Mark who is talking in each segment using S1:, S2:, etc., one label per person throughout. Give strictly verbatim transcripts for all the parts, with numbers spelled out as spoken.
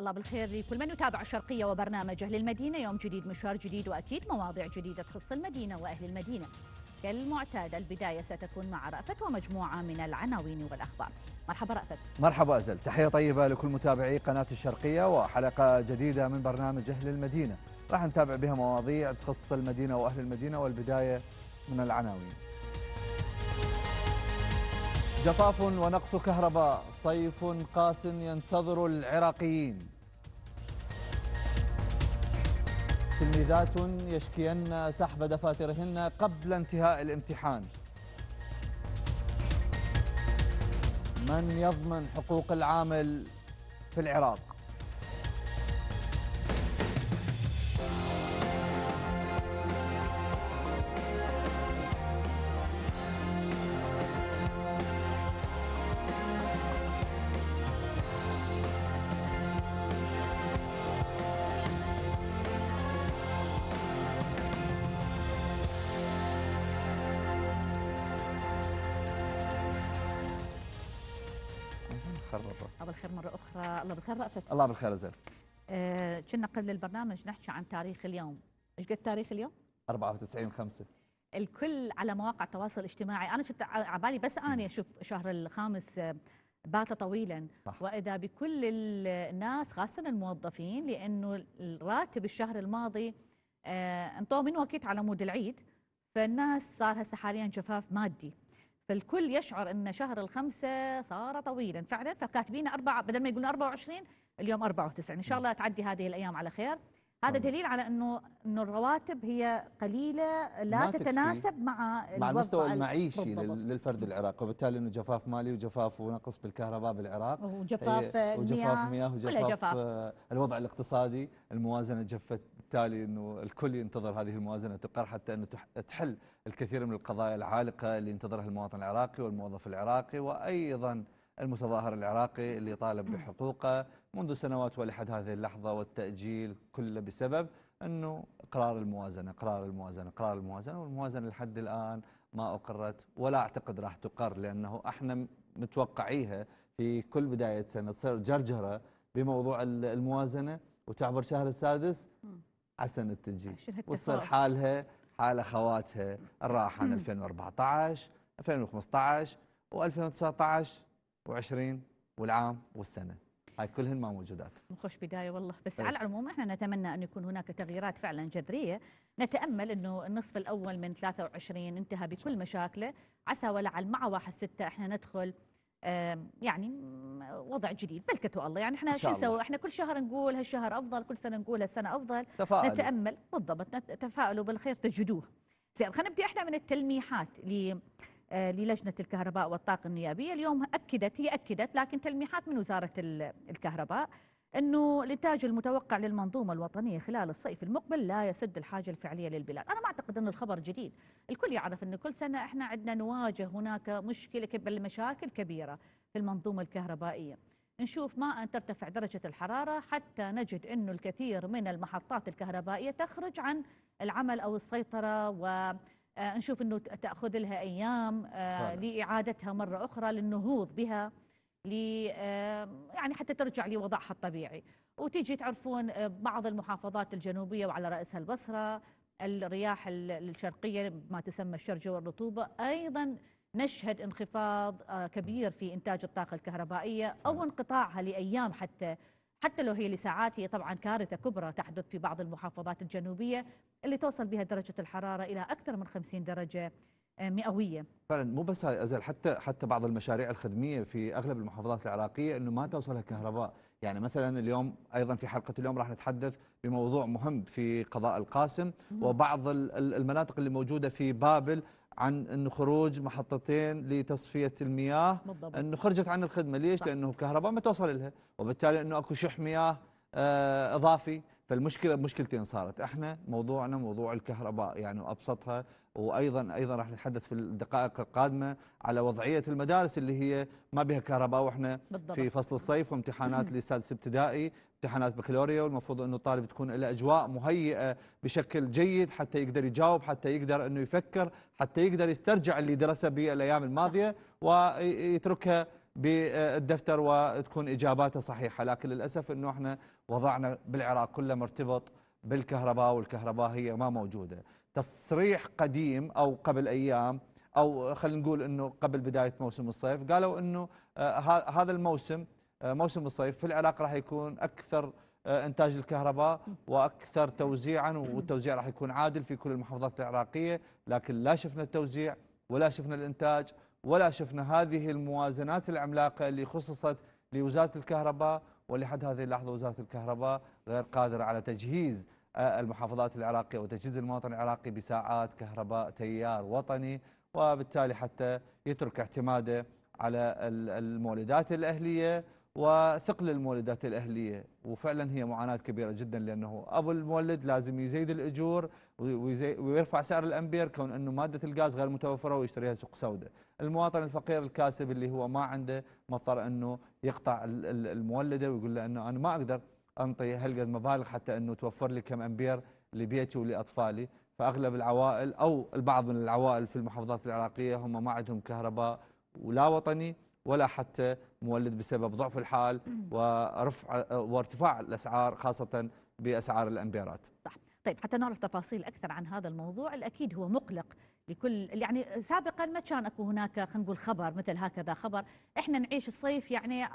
S1: الله بالخير لكل من يتابع الشرقية وبرنامج أهل المدينة. يوم جديد، مشوار جديد، وأكيد مواضيع جديدة تخص المدينة وأهل المدينة. كالمعتاد البداية ستكون مع رأفت ومجموعة من العناوين والأخبار. مرحبا رأفت.
S2: مرحبا أزل، تحية طيبة لكل متابعي قناة الشرقية وحلقة جديدة من برنامج أهل المدينة، راح نتابع بها مواضيع تخص المدينة وأهل المدينة، والبداية من العناوين. جفاف ونقص كهرباء، صيف قاس ينتظر العراقيين. تلميذات يشكين سحب دفاترهن قبل انتهاء الامتحان. من يضمن حقوق العامل في العراق؟
S1: الله بالخير مرة أخرى. الله بالخير رأفت.
S2: الله بالخير أزل.
S1: آه كنا قبل البرنامج نحكي عن تاريخ اليوم. إيش قد تاريخ اليوم؟
S2: أربعة وتسعين خمسة.
S1: الكل على مواقع التواصل الاجتماعي، أنا كنت على بالي بس أنا أشوف شهر الخامس بات طويلا. صح. وإذا بكل الناس خاصة الموظفين، لأنه الراتب الشهر الماضي آه انطوه من وقت على مود العيد، فالناس صار هسه حاليا جفاف مادي، فالكل يشعر ان شهر الخمسه صار طويلا فعلا، فكاتبين أربعة بدل ما يقولون أربعة وعشرين اليوم أربعة وتسعين. ان شاء الله تعدي هذه الايام على خير. هذا دليل على انه انه الرواتب هي قليله لا تتناسب مع
S2: مع المستوى المعيشي
S1: بالضبط
S2: للفرد العراقي، وبالتالي انه جفاف مالي وجفاف ونقص بالكهرباء بالعراق،
S1: وجفاف
S2: وجفاف مياه وجفاف
S1: جفاف.
S2: الوضع الاقتصادي، الموازنه جفت، بالتالي انه الكل ينتظر هذه الموازنه تقر حتى انه تحل الكثير من القضايا العالقه اللي ينتظرها المواطن العراقي والموظف العراقي، وايضا المتظاهر العراقي اللي يطالب بحقوقه منذ سنوات ولحد هذه اللحظه، والتاجيل كله بسبب انه قرار الموازنه قرار الموازنه قرار الموازنه والموازنه لحد الان ما اقرت، ولا اعتقد راح تقر، لانه احنا متوقعيها في كل بدايه سنه تصير جرجره بموضوع الموازنه، وتعبر شهر السادس عسى تجي وتصير حالها حال اخواتها الراحه عن ألفين وأربعة عشر ألفين وخمسة عشر وألفين وتسعة عشر وعشرين والعام والسنه، هاي كلهن ما موجودات.
S1: مخش بدايه والله، بس على العموم احنا نتمنى ان يكون هناك تغييرات فعلا جذريه. نتامل انه النصف الاول من ثلاثة وعشرين انتهى بكل مشاكله، عسى ولعل مع واحد ستة احنا ندخل يعني وضع جديد، بلكته الله. يعني احنا شو نسوي؟ احنا كل شهر نقول هالشهر افضل، كل سنه نقول هالسنه افضل.
S2: تفاؤلوا.
S1: نتامل بالضبط، تفاؤلوا بالخير تجدوه. زين، خلينا نبدا احنا من التلميحات ل للجنه الكهرباء والطاقه النيابيه. اليوم اكدت هي اكدت لكن تلميحات من وزاره الكهرباء انه الانتاج المتوقع للمنظومه الوطنيه خلال الصيف المقبل لا يسد الحاجه الفعليه للبلاد. انا ما اعتقد انه الخبر جديد، الكل يعرف انه كل سنه احنا عندنا نواجه هناك مشكله بل مشاكل كبيره في المنظومه الكهربائيه. نشوف ما ان ترتفع درجه الحراره حتى نجد انه الكثير من المحطات الكهربائيه تخرج عن العمل او السيطره، ونشوف انه تاخذ لها ايام لاعادتها مره اخرى للنهوض بها، لي يعني حتى ترجع لوضعها الطبيعي. وتيجي تعرفون بعض المحافظات الجنوبيه وعلى راسها البصره، الرياح الشرقيه ما تسمى الشرجه والرطوبه، ايضا نشهد انخفاض كبير في انتاج الطاقه الكهربائيه او انقطاعها لايام، حتى حتى لو هي لساعات. هي طبعا كارثه كبرى تحدث في بعض المحافظات الجنوبيه اللي توصل بها درجه الحراره الى اكثر من خمسين درجه مئويه.
S2: فعلا مو بس هاي أزل، حتى حتى بعض المشاريع الخدميه في اغلب المحافظات العراقيه انه ما توصلها كهرباء. يعني مثلا اليوم ايضا في حلقه اليوم راح نتحدث بموضوع مهم في قضاء القاسم وبعض المناطق اللي موجوده في بابل عن انه خروج محطتين لتصفيه المياه بالضبط. انه خرجت عن الخدمه، ليش؟ صح. لانه الكهرباء ما توصل لها، وبالتالي انه اكو شح مياه آه اضافي. فالمشكله مشكلتين صارت، احنا موضوعنا موضوع الكهرباء يعني وابسطها، وايضا ايضا راح نتحدث في الدقائق القادمه على وضعيه المدارس اللي هي ما بها كهرباء، واحنا بالضبط. في فصل الصيف وامتحانات للسادس ابتدائي، امتحانات بكالوريا، والمفروض انه الطالب تكون له اجواء مهيئه بشكل جيد حتى يقدر يجاوب، حتى يقدر انه يفكر، حتى يقدر يسترجع اللي درسه بالايام الماضيه ويتركها بالدفتر وتكون إجاباته صحيحة. لكن للأسف أنه احنا وضعنا بالعراق كله مرتبط بالكهرباء، والكهرباء هي ما موجودة. تصريح قديم أو قبل أيام أو خلينا نقول أنه قبل بداية موسم الصيف قالوا أنه آه هذا الموسم آه موسم الصيف في العراق راح يكون أكثر آه إنتاج الكهرباء وأكثر توزيعا، والتوزيع راح يكون عادل في كل المحافظات العراقية. لكن لا شفنا التوزيع ولا شفنا الإنتاج ولا شفنا هذه الموازنات العملاقة اللي خصصت لوزارة الكهرباء. ولحد هذه اللحظة وزارة الكهرباء غير قادرة على تجهيز المحافظات العراقية وتجهيز المواطن العراقي بساعات كهرباء تيار وطني، وبالتالي حتى يترك اعتماده على المولدات الأهلية وثقل المولدات الأهلية. وفعلا هي معاناة كبيرة جدا، لأنه أبو المولد لازم يزيد الأجور ويرفع سعر الأمبير كون أنه مادة الغاز غير متوفرة ويشتريها سوق سوداء. المواطن الفقير الكاسب اللي هو ما عنده مضطر أنه يقطع المولدة ويقول له أنه أنا ما أقدر أنطي هالقد مبالغ حتى أنه توفر لي كم أمبير لبيتي ولأطفالي. فأغلب العوائل أو البعض من العوائل في المحافظات العراقية هم ما عندهم كهرباء ولا وطني ولا حتى مولد بسبب ضعف الحال ورفع وارتفاع الأسعار خاصة بأسعار الأمبيرات.
S1: صح. طيب حتى نعرف تفاصيل أكثر عن هذا الموضوع، الأكيد هو مقلق لكل، يعني سابقا ما كان اكو هناك خلينا نقول خبر مثل هكذا خبر، احنا نعيش الصيف يعني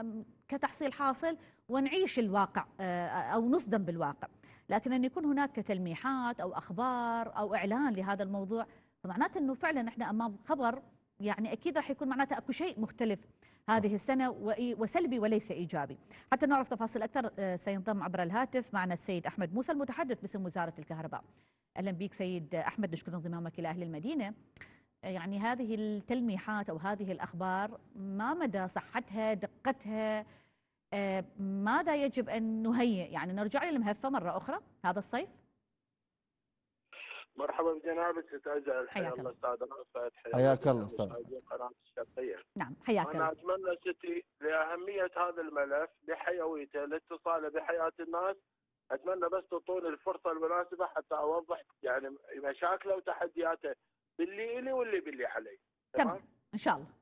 S1: كتحصيل حاصل ونعيش الواقع او نصدم بالواقع. لكن ان يكون هناك تلميحات او اخبار او اعلان لهذا الموضوع، فمعناته انه فعلا احنا امام خبر يعني اكيد راح يكون معناته اكو شيء مختلف هذه السنه وسلبي وليس ايجابي. حتى نعرف تفاصيل اكثر سينضم عبر الهاتف معنا السيد احمد موسى المتحدث باسم وزاره الكهرباء. اهلا بك سيد احمد، نشكر انضمامك الى اهل المدينه. يعني هذه التلميحات او هذه الاخبار ما مدى صحتها دقتها؟ ماذا يجب ان نهيئ؟ يعني نرجع للمهفه مره اخرى هذا الصيف؟
S3: مرحبا بجنابك ست أجل، حيا الله استاذ رافت،
S2: حياك الله استاذ
S3: قناه الشرقيه.
S1: نعم حياك الله.
S3: انا اتمنى ستي لاهميه هذا الملف لحيويته لاتصاله بحياه الناس، اتمنى بس تعطوني الفرصه المناسبه حتى اوضح يعني مشاكله وتحدياته باللي الي واللي باللي علي.
S1: تمام ان شاء الله.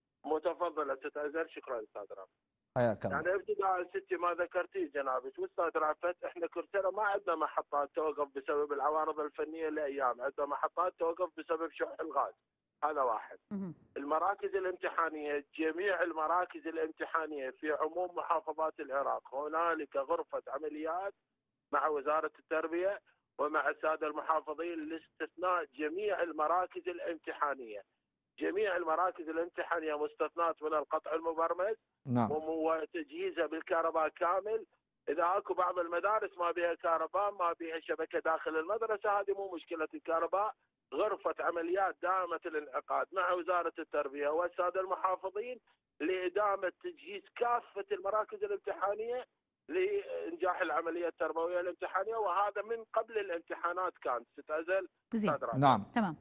S3: متفضله ست أجل، شكرا استاذ رافت.
S2: حياك الله.
S3: يعني ابتداء ستي ما ذكرتيه جنابك واستاذ رافت، احنا كرتنا ما عندنا محطات توقف بسبب العوارض الفنيه لايام، عندنا محطات توقف بسبب شح الغاز. هذا واحد. المراكز الامتحانيه، جميع المراكز الامتحانيه في عموم محافظات العراق هنالك غرفه عمليات مع وزاره التربيه ومع الساده المحافظين لاستثناء جميع المراكز الامتحانيه. جميع المراكز الامتحانيه مستثنات من القطع المبرمج.
S2: نعم.
S3: وتجهيزها بالكهرباء كامل. اذا اكو بعض المدارس ما بها كهرباء، ما بها شبكه داخل المدرسه، هذه مو مشكله الكهرباء. غرفه عمليات دائمه الانعقاد مع وزاره التربيه والساده المحافظين لادامه تجهيز كافه المراكز الامتحانيه لانجاح العمليه التربويه الامتحانيه، وهذا من قبل الامتحانات كان ست أزل.
S1: زين.
S2: نعم
S1: تمام.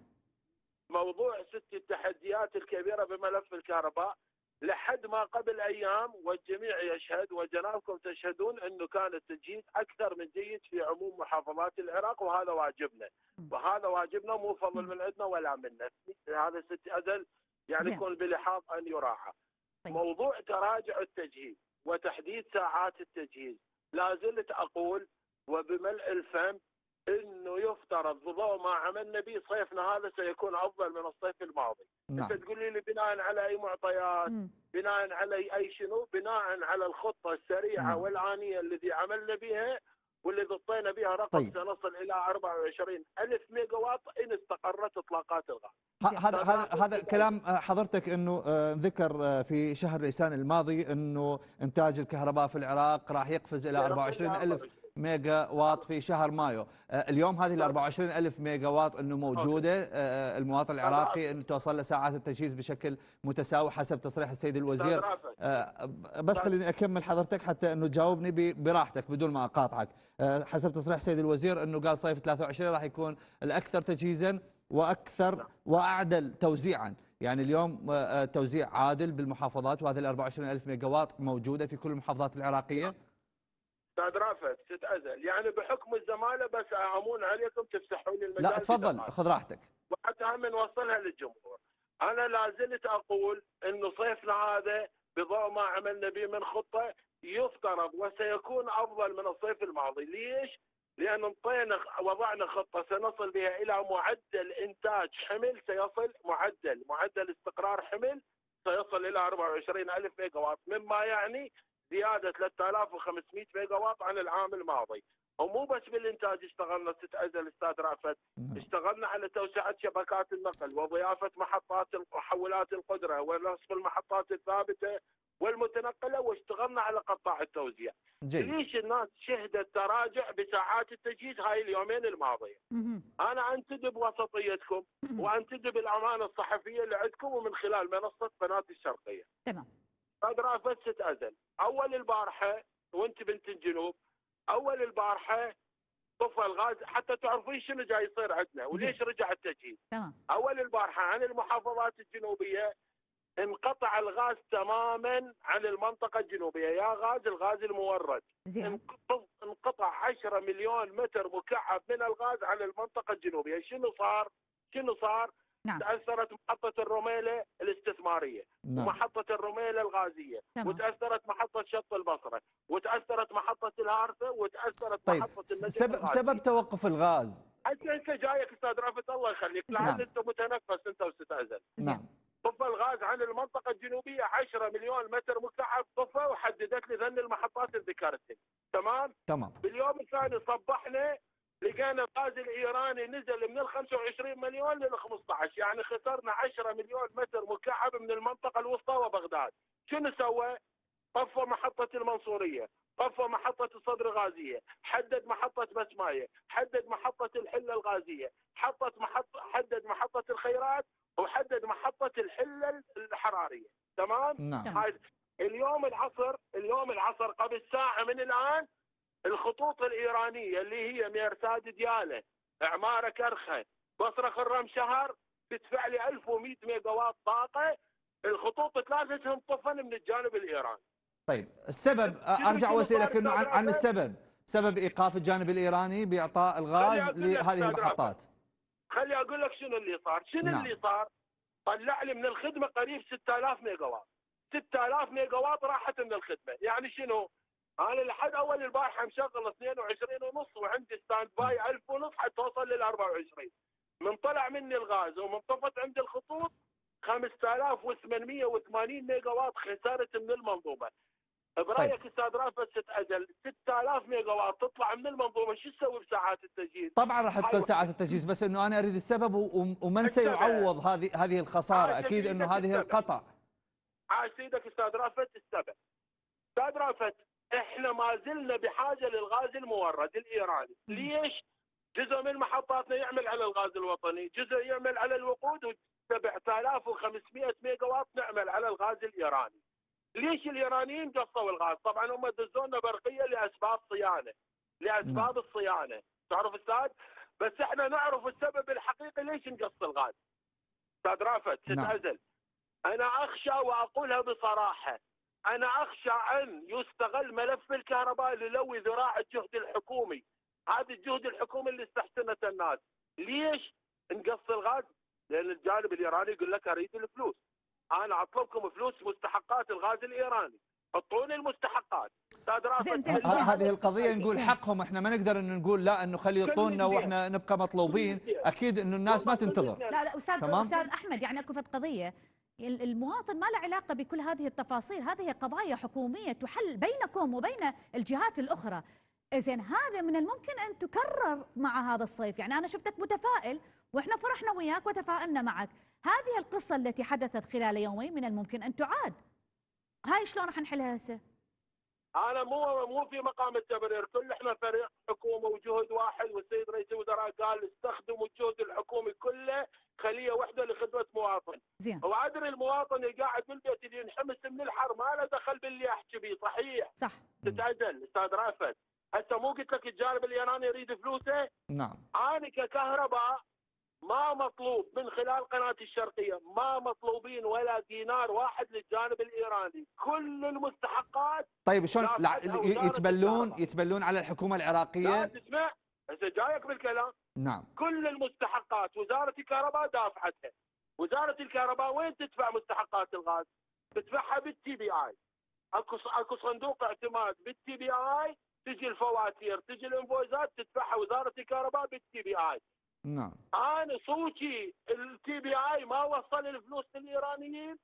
S3: موضوع ست التحديات الكبيره بملف الكهرباء لحد ما قبل ايام والجميع يشهد وجنابكم تشهدون انه كان التجهيز اكثر من جيد في عموم محافظات العراق، وهذا واجبنا وهذا واجبنا مو فضل من عندنا ولا منا. هذا ست أزل يعني يكون بلحاظ ان يراعى.
S1: طيب.
S3: موضوع تراجع التجهيز وتحديد ساعات التجهيز، لا زلت اقول وبملء الفم انه يفترض بضوء ما عملنا به صيفنا هذا سيكون افضل من الصيف الماضي.
S2: نعم.
S3: انت تقول لي بناء على اي معطيات؟ مم. بناء على اي شنو؟ بناء على الخطه السريعه نعم. والآنية الذي عملنا بها واللي ضطينا بها رقم طيب. سنصل الى أربعة وعشرين ألف ميجا واط ان استقرت اطلاقات الغاز.
S2: هذا هذا هذا كلام حضرتك انه ذكر في شهر نيسان الماضي انه انتاج الكهرباء في العراق راح يقفز الى أربعة وعشرين ألف ميجا واط في شهر مايو. اليوم هذه ال أربعة وعشرين ألف ميجا واط انه موجوده. المواطن العراقي انه توصل له ساعات التجهيز بشكل متساوي حسب تصريح السيد الوزير. بس خليني اكمل حضرتك حتى انه تجاوبني براحتك بدون ما اقاطعك. حسب تصريح السيد الوزير انه قال صيف ثلاثة وعشرين راح يكون الاكثر تجهيزا واكثر واعدل توزيعا. يعني اليوم توزيع عادل بالمحافظات، وهذه ال أربعة وعشرين ألف ميجا واط موجوده في كل المحافظات العراقيه.
S3: استاذ رافت ست أزل، يعني بحكم الزماله بس امون عليكم تفسحوا لي المجال.
S2: لا تفضل خذ راحتك.
S3: وحتى هم نوصلها للجمهور. انا لا زلت اقول انه صيفنا هذا بضوء ما عملنا به من خطه يفترض وسيكون افضل من الصيف الماضي. ليش؟ لان انطينا وضعنا خطه سنصل بها الى معدل انتاج حمل، سيصل معدل معدل استقرار حمل سيصل الى أربعة وعشرين ألف ميجا واط، مما يعني زياده ثلاثة آلاف وخمسمئة ميجا واط عن العام الماضي. ومو بس بالانتاج اشتغلنا ست ازل استاذ رافت، اشتغلنا على توسعه شبكات النقل وضيافه محطات محولات القدره ونصب المحطات الثابته والمتنقله، واشتغلنا على قطاع التوزيع.
S2: جيد.
S3: ليش الناس شهدت تراجع بساعات التجهيز هاي اليومين الماضيه؟ انا انتدب وسطيتكم وانتدب الامانه الصحفيه اللي عندكم ومن خلال منصه قناه الشرقيه.
S1: تمام.
S3: قد رافت ست ازل، اول البارحه وانت بنت الجنوب، اول البارحه طفى الغاز حتى تعرفين شنو جاي يصير عندنا وليش رجع التجهيز.
S1: تمام.
S3: اول البارحه عن المحافظات الجنوبيه انقطع الغاز تماما عن المنطقه الجنوبيه، يا غاز الغاز المورد.
S1: زين.
S3: انقطع عشرة مليون متر مكعب من الغاز عن المنطقه الجنوبيه. شنو صار؟ شنو صار؟
S1: نعم.
S3: تاثرت محطه الرميله الاستثماريه،
S2: نعم.
S3: ومحطه الرميله الغازيه،
S1: تمام.
S3: وتاثرت محطه شط البصره، وتاثرت محطه الهارثه، وتاثرت
S2: طيب
S3: محطه النجف
S2: سبب
S3: الغازية.
S2: سبب توقف الغاز.
S3: انت انت جايك استاذ رافت الله يخليك، لعل
S2: نعم.
S3: انت متنفس انت وستأذن.
S2: نعم.
S3: طفى الغاز عن المنطقه الجنوبيه عشرة مليون متر مكعب، طفى وحددت لي ذن المحطات اللي ذكرتها. تمام؟
S2: تمام.
S3: باليوم الثاني صبحنا لقينا الغاز الايراني نزل من ال خمسة وعشرين مليون لل خمسة عشر، يعني خسرنا عشرة مليون متر مكعب من المنطقه الوسطى وبغداد. شنو سوى؟ طفى محطه المنصوريه، طفى محطه الصدر الغازيه، حدد محطه مسمايه، حدد محطه الحله الغازيه، حطت محطه حدد محطه الخيرات، وحدد محطه الحله الحراريه. تمام؟
S2: نعم.
S3: هاي اليوم العصر اليوم العصر قبل ساعه من الان الخطوط الايرانيه اللي هي ميرساد دياله، اعماره كرخه، بصره خرم شهر، تدفع لي ألف ومئة ميجا واط طاقه. الخطوط ثلاثتهم طفن من الجانب الايراني.
S2: طيب السبب ارجع واسالك انه عن, عن السبب، سبب ايقاف الجانب الايراني باعطاء الغاز لهذه المحطات.
S3: خلي اقول لك شنو اللي صار، شنو
S2: نعم.
S3: اللي صار؟ طلع لي من الخدمه قريب ستة آلاف ميجا واط. ستة آلاف ميجا واط راحت من الخدمه، يعني شنو؟ انا لحد اول البارحه مشغل اثنين وعشرين ونص وعندي ستاند باي ألف ونص حتى اوصل لل أربعة وعشرين. من طلع مني الغاز ومن طفت عند الخطوط خمسة آلاف وثمانمئة وثمانين ميجا واط خسرت من المنظومه. برايك
S2: طيب.
S3: استاذ رافت ست اجل ستة آلاف ميجا واط تطلع من المنظومه، شو تسوي بساعات التجهيز؟
S2: طبعا راح تقل ساعات التجهيز، بس انه انا اريد السبب ومن سيعوض هذه هذه الخساره. اكيد انه هذه القطع.
S3: عاش سيدك استاذ رافت السبب. استاذ رافت احنا ما زلنا بحاجه للغاز المورد الايراني. ليش؟ جزء من محطاتنا يعمل على الغاز الوطني، جزء يعمل على الوقود، و7 آلاف وخمسمئة ميجا واط نعمل على الغاز الايراني. ليش الإيرانيين قصوا الغاز؟ طبعا هم دزونا برقية لأسباب صيانة، لأسباب الصيانة، تعرف أستاذ؟ بس احنا نعرف السبب الحقيقي ليش نقص الغاز. أستاذ رافت تتأزل. أنا أخشى وأقولها بصراحة، أنا أخشى أن يستغل ملف الكهرباء للوي ذراع الجهد الحكومي. هذا الجهد الحكومي اللي استحسنته الناس. ليش نقص الغاز؟ لأن الجانب الإيراني يقول لك أريد الفلوس. انا اطلبكم فلوس مستحقات الغاز الايراني، اعطوني المستحقات. استاذ رافت
S2: هذه القضيه نقول حقهم، احنا ما نقدر انه نقول لا انه خلي يعطونا واحنا نبقى مطلوبين. اكيد انه الناس ما تنتظر.
S1: لا لا استاذ استاذ احمد، يعني اكو فد قضيه المواطن ما له علاقه بكل هذه التفاصيل، هذه قضايا حكوميه تحل بينكم وبين الجهات الاخرى. زين هذا من الممكن ان تكرر مع هذا الصيف، يعني انا شفتك متفائل واحنا فرحنا وياك وتفائلنا معك. هذه القصة التي حدثت خلال يومين من الممكن أن تعاد. هاي شلون راح نحلها هسه؟
S3: أنا مو مو في مقام التبرير، كل احنا فريق حكومة وجهد واحد، والسيد رئيس الوزراء قال استخدموا الجهد الحكومي كله خلية واحدة لخدمة مواطن.
S1: زين.
S3: وأدري المواطن اللي قاعد بالبيت اللي ينحمس من الحر ما له دخل باللي أحكي به، صحيح؟
S1: صح.
S3: تتعدل أستاذ رافت. هسه مو قلت لك الجانب الإيراني يريد فلوسه؟
S2: نعم.
S3: أنا ككهرباء ما مطلوب من خلال قناة الشرقية، ما مطلوبين ولا دينار واحد للجانب الإيراني، كل المستحقات.
S2: طيب شلون يتبلون يتبلون على الحكومة العراقية؟
S3: لا تسمع، هسه جايك بالكلام.
S2: نعم.
S3: كل المستحقات وزارة الكهرباء دافعتها، وزاره الكهرباء وين تدفع مستحقات الغاز؟ تدفعها بالتي بي اي. اكو اكو صندوق اعتماد بالتي بي اي، تجي الفواتير، تجي الانفويزات تدفعها وزاره الكهرباء بالتي بي اي.
S2: نعم.
S3: انا صوتي التي بي اي ما وصل الفلوس للايرانيين،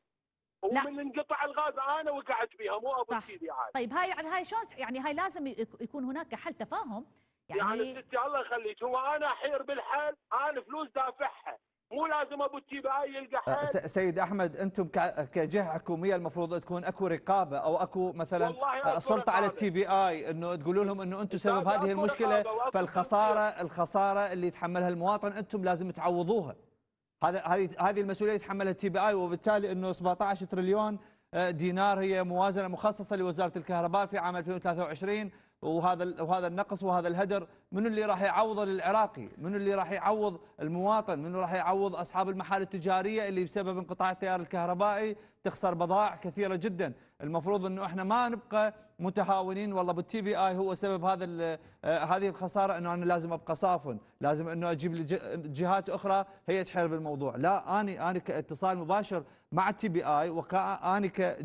S3: ومن انقطع الغاز انا وقعت بيها مو ابو التي بي اي.
S1: طيب هاي يعني هاي شلون يعني هاي لازم يكون هناك حل تفاهم
S3: يعني, يعني ستي الله يخليك، هو انا احير بالحل، انا فلوس دافعها، مو لازم ابو التي بي اي يلقى حل.
S2: سيد احمد، انتم كجهه حكوميه المفروض تكون اكو رقابه او اكو مثلا سلطه على التي بي اي، انه تقولوا لهم انه انتم سبب هذه المشكله، فالخساره الخساره اللي يتحملها المواطن انتم لازم تعوضوها. هذا هذه هذه المسؤوليه يتحملها التي بي اي، وبالتالي انه سبعطعش تريليون دينار هي موازنه مخصصه لوزاره الكهرباء في عام ألفين وثلاثة وعشرين، وهذا وهذا النقص وهذا الهدر منو اللي راح يعوضه للعراقي؟ منو اللي راح يعوض المواطن؟ منو راح يعوض اصحاب المحال التجاريه اللي بسبب انقطاع التيار الكهربائي تخسر بضائع كثيره جدا؟ المفروض انه احنا ما نبقى متهاونين والله بالتي بي اي هو سبب هذا هذه الخساره، انه انا لازم ابقى صافن، لازم انه اجيب جهات اخرى هي تحل بالموضوع. لا، اني انا كاتصال مباشر مع التي بي اي، وكاني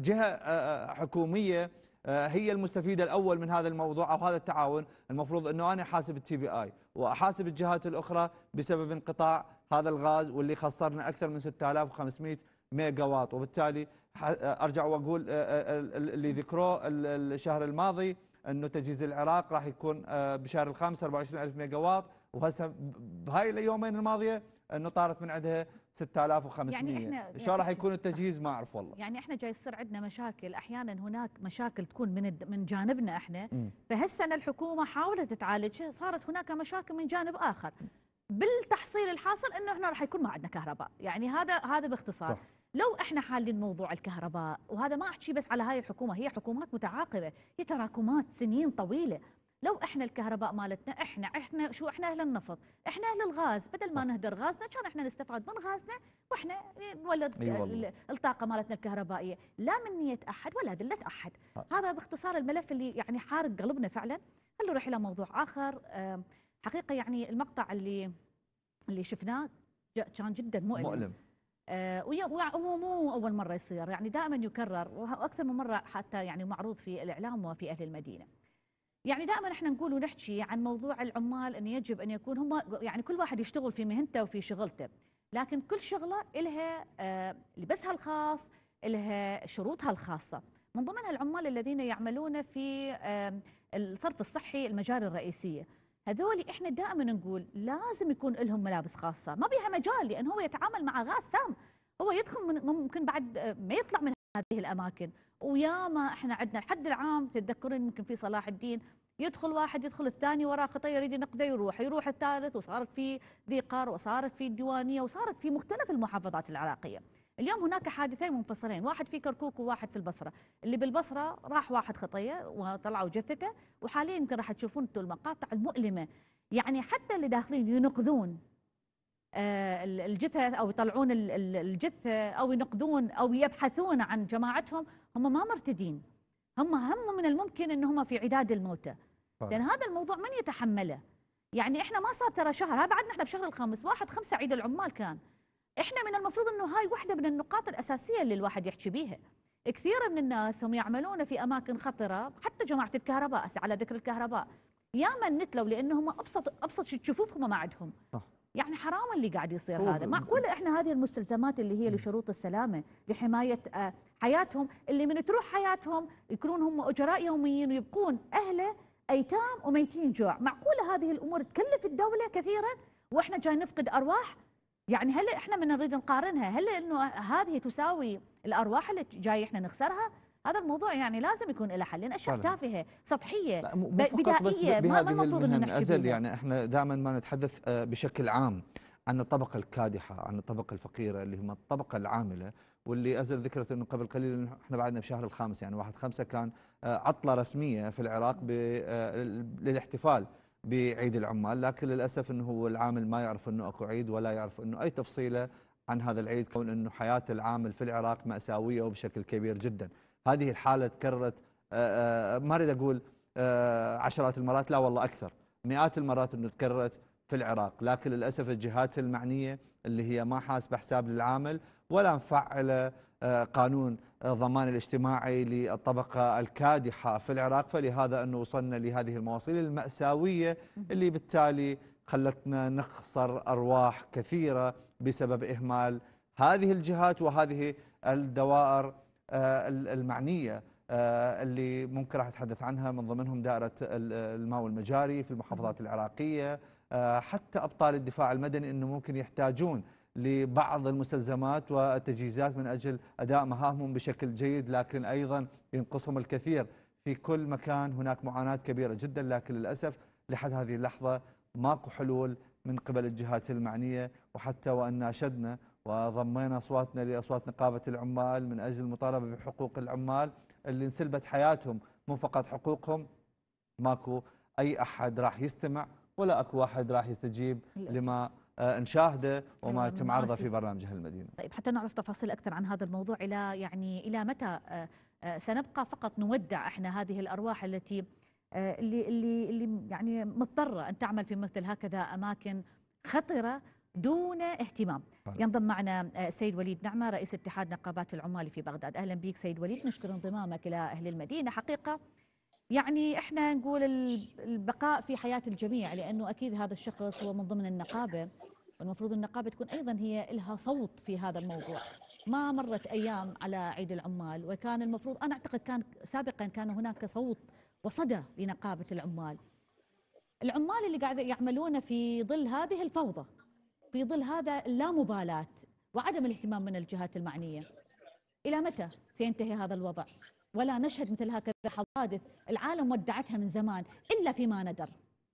S2: كجهه حكوميه هي المستفيده الاول من هذا الموضوع او هذا التعاون، المفروض انه انا احاسب التي بي اي واحاسب الجهات الاخرى بسبب انقطاع هذا الغاز واللي خسرنا اكثر من ستة آلاف وخمسمئة ميجا واط. وبالتالي ارجع واقول اللي ذكروه الشهر الماضي انه تجهيز العراق راح يكون بشهر الخامس أربعة وعشرين ألف ميجا واط، وهسه بهاي اليومين الماضيه انه طارت من عندها ستة آلاف وخمسمئة. يعني شو راح يكون التجهيز ما اعرف والله.
S1: يعني احنا جاي يصير عندنا مشاكل، احيانا هناك مشاكل تكون من من جانبنا احنا، فهالسنه الحكومه حاولت تعالجها، صارت هناك مشاكل من جانب اخر. بالتحصيل الحاصل انه احنا راح يكون ما عندنا كهرباء، يعني هذا هذا باختصار. صح. لو احنا حالين موضوع الكهرباء، وهذا ما احكي بس على هاي الحكومه، هي حكومات متعاقبه، هي تراكمات سنين طويله. لو احنا الكهرباء مالتنا احنا احنا شو احنا اهل النفط، احنا اهل الغاز، بدل ما نهدر غازنا كان احنا نستفاد من غازنا واحنا نولد أيوة الطاقه مالتنا الكهربائيه، لا من نيه احد ولا دله احد. ها. هذا باختصار الملف اللي يعني حارق قلبنا فعلا. خلينا نروح الى موضوع اخر. حقيقه يعني المقطع اللي اللي شفناه كان جدا مؤلم, مؤلم. آه وهو مو اول مره يصير، يعني دائما يكرر واكثر من مره حتى يعني معروض في الاعلام وفي اهل المدينه. يعني دائما احنا نقول ونحكي عن موضوع العمال ان يجب ان يكون هم يعني كل واحد يشتغل في مهنته وفي شغلته، لكن كل شغله لها آه لبسها الخاص، لها شروطها الخاصه، من ضمنها العمال الذين يعملون في آه الصرف الصحي المجاري الرئيسيه. هذول احنا دائما نقول لازم يكون لهم ملابس خاصه، ما بيها مجال، لان هو يتعامل مع غاز سام، هو يدخل من ممكن بعد ما يطلع من هذه الاماكن. وياما احنا عندنا لحد العام تتذكرون يمكن في صلاح الدين يدخل واحد، يدخل الثاني وراه خطيه يريد ينقذه يروح، يروح الثالث، وصارت في ذي قار، وصارت في الديوانيه، وصارت في مختلف المحافظات العراقيه. اليوم هناك حادثين منفصلين، واحد في كركوك وواحد في البصره. اللي بالبصره راح واحد خطيه وطلعوا جثته، وحاليا يمكن راح تشوفون انتم المقاطع المؤلمه، يعني حتى اللي داخلين ينقذون الجثث او يطلعون الجثه او ينقذون او يبحثون عن جماعتهم، هم ما مرتدين، هم هم من الممكن ان هم في عداد الموتى. لان هذا الموضوع من يتحمله؟ يعني احنا ما صار ترى شهر، ها بعدنا احنا بشهر الخامس، واحد خمسة عيد العمال كان. احنا من المفروض انه هاي واحده من النقاط الاساسيه اللي الواحد يحكي بيها. كثير من الناس هم يعملون في اماكن خطره، حتى جماعه الكهرباء، على ذكر الكهرباء ياما نتلوا لانهم ابسط ابسط شيء تشوفوهم ما عندهم. صح. يعني حرام اللي قاعد يصير هذا. معقوله احنا هذه المستلزمات اللي هي لشروط السلامه لحمايه حياتهم، اللي من تروح حياتهم يكونون هم اجراء يوميين ويبقون اهله ايتام وميتين جوع، معقوله هذه الامور تكلف الدوله كثيرا واحنا جاي نفقد ارواح؟ يعني هل احنا من نريد نقارنها؟ هل انه هذه تساوي الارواح اللي جاي احنا نخسرها؟ هذا الموضوع يعني لازم يكون له حل، لان اشياء تافهه سطحيه بدائيه ما المفروض ان نحكي بيها.
S2: يعني احنا دائما ما نتحدث بشكل عام عن الطبقه الكادحه، عن الطبقه الفقيره اللي هم الطبقه العامله، واللي ازل ذكرت انه قبل قليل احنا بعدنا بشهر الخامس، يعني واحد خمسة كان عطله رسميه في العراق للاحتفال بعيد العمال، لكن للاسف انه هو العامل ما يعرف انه اكو عيد ولا يعرف انه اي تفصيله عن هذا العيد، كون انه حياه العامل في العراق ماساويه وبشكل كبير جدا. هذه الحاله تكررت ما اريد اقول عشرات المرات، لا والله اكثر، مئات المرات انه تكررت في العراق، لكن للأسف الجهات المعنية اللي هي ما حاسبة حساب للعامل ولا مفعلة قانون الضمان الاجتماعي للطبقة الكادحة في العراق، فلهذا أنه وصلنا لهذه المواصيل المأساوية اللي بالتالي خلتنا نخسر أرواح كثيرة بسبب إهمال هذه الجهات وهذه الدوائر المعنية اللي ممكن راح أتحدث عنها، من ضمنهم دائرة الماء والمجاري في المحافظات العراقية، حتى أبطال الدفاع المدني أنه ممكن يحتاجون لبعض المستلزمات والتجهيزات من أجل أداء مهامهم بشكل جيد، لكن أيضا ينقصهم الكثير. في كل مكان هناك معاناة كبيرة جدا، لكن للأسف لحد هذه اللحظة ماكو حلول من قبل الجهات المعنية. وحتى وأن ناشدنا وضمينا أصواتنا لأصوات نقابة العمال من أجل المطالبة بحقوق العمال اللي انسلبت حياتهم، مو فقط حقوقهم، ماكو أي أحد راح يستمع ولا أكو واحد راح يستجيب للأسف لما نشاهده وما يتم عرضه في برنامج هالمدينة.
S1: طيب حتى نعرف تفاصيل أكثر عن هذا الموضوع، إلى يعني إلى متى سنبقى فقط نودع احنا هذه الأرواح التي اللي اللي اللي يعني مضطرة أن تعمل في مثل هكذا أماكن خطرة دون اهتمام. فعلا. ينضم معنا سيد وليد نعمة رئيس اتحاد نقابات العمال في بغداد. أهلا بك سيد وليد، نشكر انضمامك إلى أهل المدينة. حقيقة يعني احنا نقول البقاء في حياة الجميع، لأنه أكيد هذا الشخص هو من ضمن النقابة، والمفروض النقابة تكون أيضا هي لها صوت في هذا الموضوع. ما مرت أيام على عيد العمال، وكان المفروض، أنا أعتقد كان سابقا كان هناك صوت وصدى لنقابة العمال. العمال اللي قاعد يعملون في ظل هذه الفوضى، في ظل هذا اللامبالاة وعدم الاهتمام من الجهات المعنية، إلى متى سينتهي هذا الوضع؟ ولا نشهد مثل هكذا حوادث العالم ودعتها من زمان إلا فيما ندر.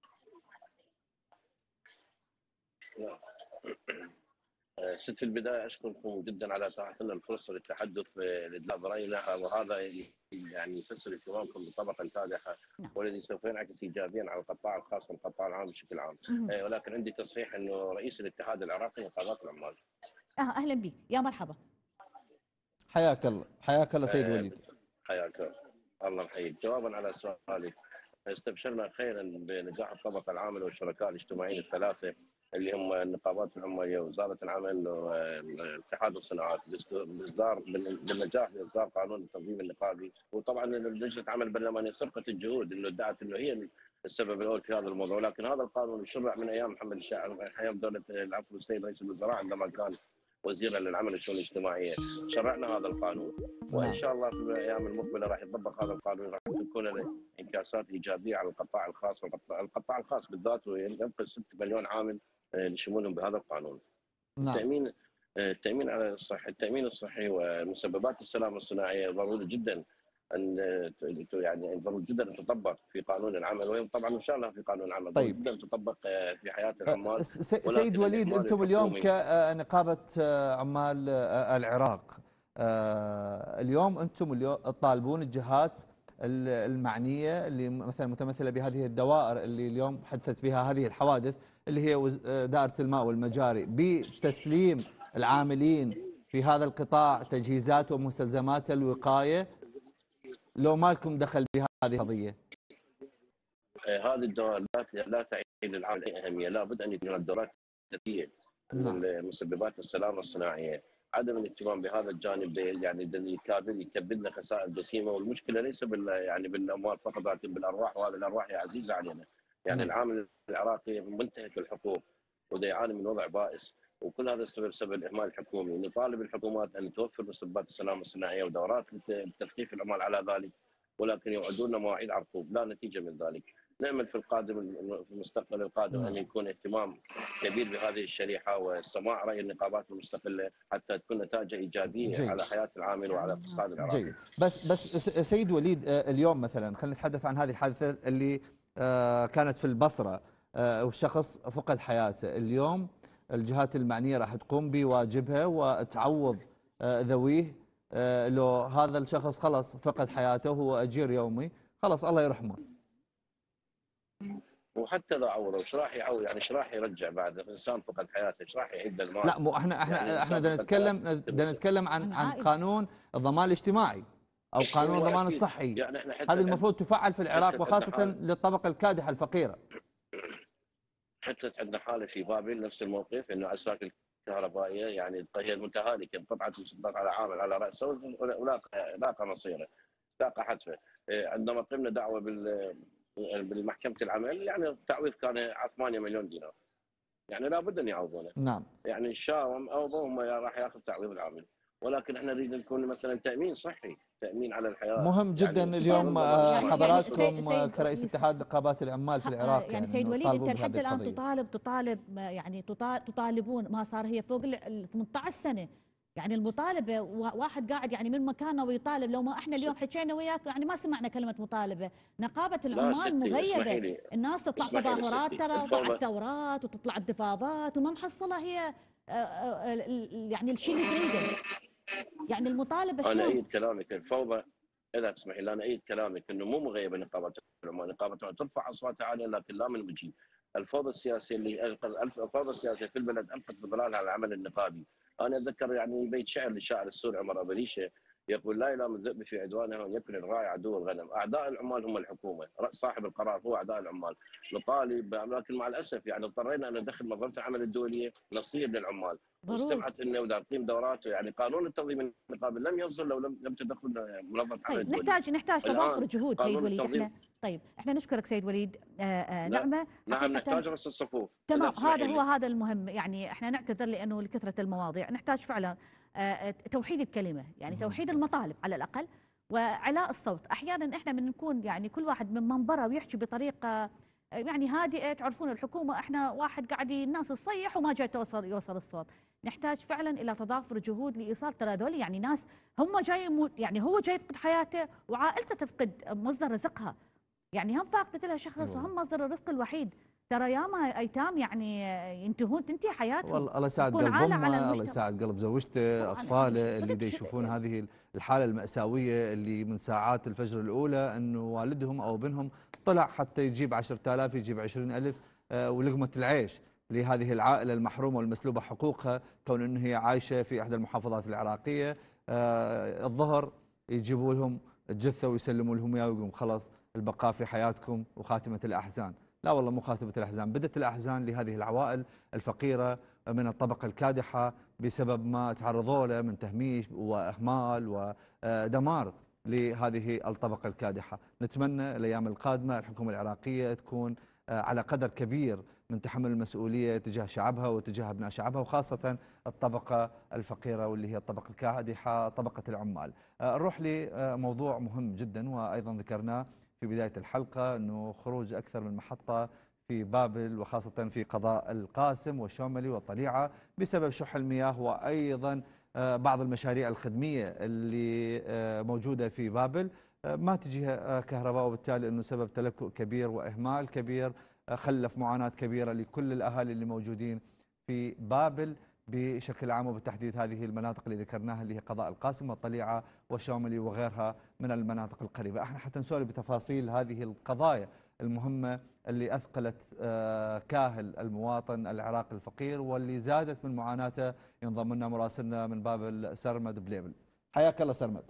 S4: ست في البداية أشكركم جدا على إتاحة لنا الفرصة للتحدث لإدلاء برأينا، وهذا يعني يفسر اهتمامكم بالطبقة الكادحة والذي سوف ينعكس إيجابيا على القطاع الخاص والقطاع العام بشكل عام. ولكن عندي تصحيح أنه رئيس الاتحاد العراقي نقابات العمال.
S1: أه أهلا بك، يا مرحبا.
S2: حياك الله. حياك الله سيد وليد.
S4: حياك الله يحييك. جوابا على سؤالك، استبشرنا خيرا بنجاح الطبقة العاملة والشركاء الاجتماعيين الثلاثة اللي هم النقابات العمالية ووزارة العمل واتحاد الصناعات باصدار بالنجاح باصدار قانون التنظيم النقابي. وطبعا لجنة العمل البرلمانية سبقت الجهود انه ادعت انه هي السبب الاول في هذا الموضوع، لكن هذا القانون شرع من ايام محمد الشاعر، ايام دوله العفو السيد رئيس الوزراء عندما كان وزيرا للعمل والشؤون الاجتماعيه. شرعنا هذا القانون، وان شاء الله في الايام المقبله راح يطبق هذا القانون، راح تكون له انعكاسات ايجابيه على القطاع الخاص، والقطاع الخاص بالذات ينقذ ستة مليون عامل لشمولهم بهذا القانون. نعم. التامين التامين على الصحه، التامين الصحي ومسببات السلامه الصناعيه ضروري جدا ان يعني ضروري جدا ان تطبق في قانون العمل، وهي طبعا ان شاء الله في قانون العمل.
S2: طيب.
S4: ضروري جدا تطبق في حياه العمال.
S2: سيد وليد، انتم اليوم كنقابه عمال العراق، اليوم انتم اليوم تطالبون الجهات المعنيه اللي مثلا متمثله بهذه الدوائر اللي اليوم حدثت بها هذه الحوادث، اللي هي دائرة الماء والمجاري، بتسليم العاملين في هذا القطاع تجهيزات ومستلزمات الوقاية، لو ما لكم دخل بهذه القضية؟
S4: هذه الدوائر لا تعين للعامل أي أهمية، لابد أن يكون الدورات التأثير من مسببات السلامة الصناعية. عدم الاهتمام بهذا الجانب يعني يكابد يكبد لنا خسائر جسيمة، والمشكلة ليس بال يعني بالأموال فقط لكن بالأرواح، وهذه الأرواح هي عزيزة علينا. يعني العامل العراقي منتهك الحقوق وده يعاني من وضع بائس، وكل هذا السبب بسبب الاهمال الحكومي. نطالب الحكومات ان توفر مسببات السلامه الصناعيه ودورات لتثقيف العمال على ذلك، ولكن يوعدون مواعيد عرقوب لا نتيجه من ذلك. نامل في القادم في المستقبل القادم ان يكون اهتمام كبير بهذه الشريحه وسماع راي النقابات المستقله حتى تكون نتائج ايجابيه جيد. على حياه العامل وعلى اقتصاد العراق.
S2: جيد. بس بس سيد وليد، اليوم مثلا خلينا نتحدث عن هذه الحادثه اللي كانت في البصرة والشخص فقد حياته. اليوم الجهات المعنية راح تقوم بواجبها وتعوض ذويه لو هذا الشخص خلص فقد حياته، هو أجير يومي، خلص الله يرحمه.
S4: وحتى لو عوضه ايش راح يعوض؟ يعني ايش راح يرجع بعد؟ الانسان فقد حياته ايش راح يعيد المال؟
S2: لا مو احنا احنا يعني احنا بدنا نتكلم بدنا نتكلم عن عن قانون الضمان الاجتماعي او قانون الضمان الصحي.
S4: يعني
S2: هذه المفروض تفعل في العراق وخاصة للطبقة الكادحة الفقيرة.
S4: حتى عندنا حاله في بابل نفس الموقف، انه اسلاك الكهربائيه يعني هي المتهالكه، قطعه مسدات على عامل على راسه ولاقى لاقى مصيره، لاقى حتفه. عندما قمنا دعوه بال بالمحكمه العمل، يعني التعويض كان على ثمانية مليون دينار، يعني لابد ان يعوضونه.
S2: نعم.
S4: يعني الشاوم او هم راح ياخذ تعويض العامل، ولكن احنا نريد نكون مثلا تامين صحي، تامين على الحياه.
S2: مهم جدا
S4: يعني
S2: اليوم
S1: يعني يعني
S2: حضراتكم
S1: سيد
S2: كرئيس اتحاد نقابات العمال في العراق
S1: يعني سيد
S2: انه
S1: وليد،
S2: تطالبون
S1: انت
S2: بهذه
S1: لحد الان
S2: القضيه.
S1: تطالب تطالب يعني تطالبون، ما صار هي فوق ال ثمانية عشر سنه، يعني المطالبه واحد قاعد يعني من مكانه ويطالب. لو ما احنا اليوم حكينا وياك يعني ما سمعنا كلمه مطالبه. نقابه
S4: لا
S1: العمال
S4: ستي اسمحي
S1: مغيبه،
S4: لي،
S1: الناس تطلع
S4: اسمحي لي
S1: تظاهرات
S4: ستي،
S1: ترى، وضع
S4: الفوضى.
S1: الثورات وتطلع انتفاضات وما محصله هي يعني الشيء اللي تريده. يعني المطالبه
S4: انا
S1: شلون؟
S4: ايد كلامك، الفوضى اذا تسمحي لي انا ايد كلامك انه مو مغيبه نقابه العمال، نقابه العمال ترفع اصواتها عاليه لكن لا من مجيب. الفوضى السياسيه اللي الفوضى السياسيه في البلد القت بظلالها على العمل النقابي. انا اتذكر يعني بيت شعر للشاعر السوري عمر ابو ريشه يقول: لا يلام الذئب في عدوانه وان يكن الراعي عدو الغنم. اعداء العمال هم الحكومه، راس صاحب القرار هو اعداء العمال. نطالب، لكن مع الاسف يعني اضطرينا ان ندخل منظمه العمل الدوليه نصيب للعمال،
S1: ضروري.
S4: واستمعت انه اذا نقيم دورات، يعني قانون التنظيم النقابي لم يصل لو لم لم تدخل منظمه العمل
S1: طيب
S4: الدوليه.
S1: نحتاج نحتاج تضافر
S4: الان
S1: جهود سيد
S4: قانون
S1: وليد.
S4: التنظيم.
S1: احنا طيب احنا نشكرك سيد وليد. آآ آآ
S4: لا
S1: نعمه
S4: نعم
S1: حقيقه.
S4: نحتاج رص الصفوف اذا
S1: تمام، هذا
S4: تسمحي
S1: هو
S4: لي.
S1: هذا المهم. يعني احنا نعتذر لانه لكثره المواضيع، نحتاج فعلا آه، توحيد الكلمه، يعني توحيد المطالب على الاقل، وعلاء الصوت. احيانا احنا من نكون يعني كل واحد من منبره ويحكي بطريقه آه، يعني هادئه. تعرفون الحكومه احنا واحد قاعد الناس تصيح وما جاي توصل يوصل الصوت. نحتاج فعلا الى تضافر جهود لايصال، ترى هذول يعني ناس هم جاي يموت، يعني هو جاي يفقد حياته وعائلته تفقد مصدر رزقها، يعني هم فاقدة لها شخص وهم مصدر الرزق الوحيد. ترى ياما ايتام يعني ينتهون، تنتهي حياتهم.
S2: والله الله يساعد
S1: تكون
S2: قلب
S1: عالة على
S2: امه، الله
S1: المجتمع.
S2: يساعد قلب زوجته،
S1: طبعا يعني
S2: اطفاله اللي
S1: صدق
S2: دا يشوفون هذه الحاله الماساويه اللي من ساعات الفجر الاولى انه والدهم او ابنهم طلع حتى يجيب عشرة آلاف، يجيب عشرين ألف آه، ولقمه العيش لهذه العائله المحرومه والمسلوبه حقوقها، كون انه هي عايشه في احدى المحافظات العراقيه. آه، الظهر يجيبوا لهم الجثه ويسلموا لهم اياه ويقولون خلاص البقاء في حياتكم وخاتمه الاحزان. لا والله مو خاتمة الأحزان، بدت الأحزان لهذه العوائل الفقيرة من الطبقة الكادحة بسبب ما تعرضوا له من تهميش وإهمال ودمار لهذه الطبقة الكادحة. نتمنى الأيام القادمة الحكومة العراقية تكون على قدر كبير من تحمل المسؤولية تجاه شعبها وتجاه أبناء شعبها، وخاصة الطبقة الفقيرة واللي هي الطبقة الكادحة، طبقة العمال. نروح لموضوع مهم جدا وأيضا ذكرناه في بداية الحلقة، أنه خروج أكثر من محطة في بابل وخاصة في قضاء القاسم والشوملي والطليعة بسبب شح المياه، وأيضا بعض المشاريع الخدمية اللي موجودة في بابل ما تجيها كهرباء، وبالتالي أنه سبب تلكؤ كبير وإهمال كبير خلف معاناة كبيرة لكل الأهالي اللي موجودين في بابل بشكل عام، وبالتحديد هذه المناطق اللي ذكرناها اللي هي قضاء القاسم والطليعة والشوملي وغيرها من المناطق القريبة. احنا حتى نسولف بتفاصيل هذه القضايا المهمة اللي أثقلت كاهل المواطن العراقي الفقير واللي زادت من معاناته. ينضم لنا مراسلنا من بابل سرمد بليبل. حياك الله سرمد.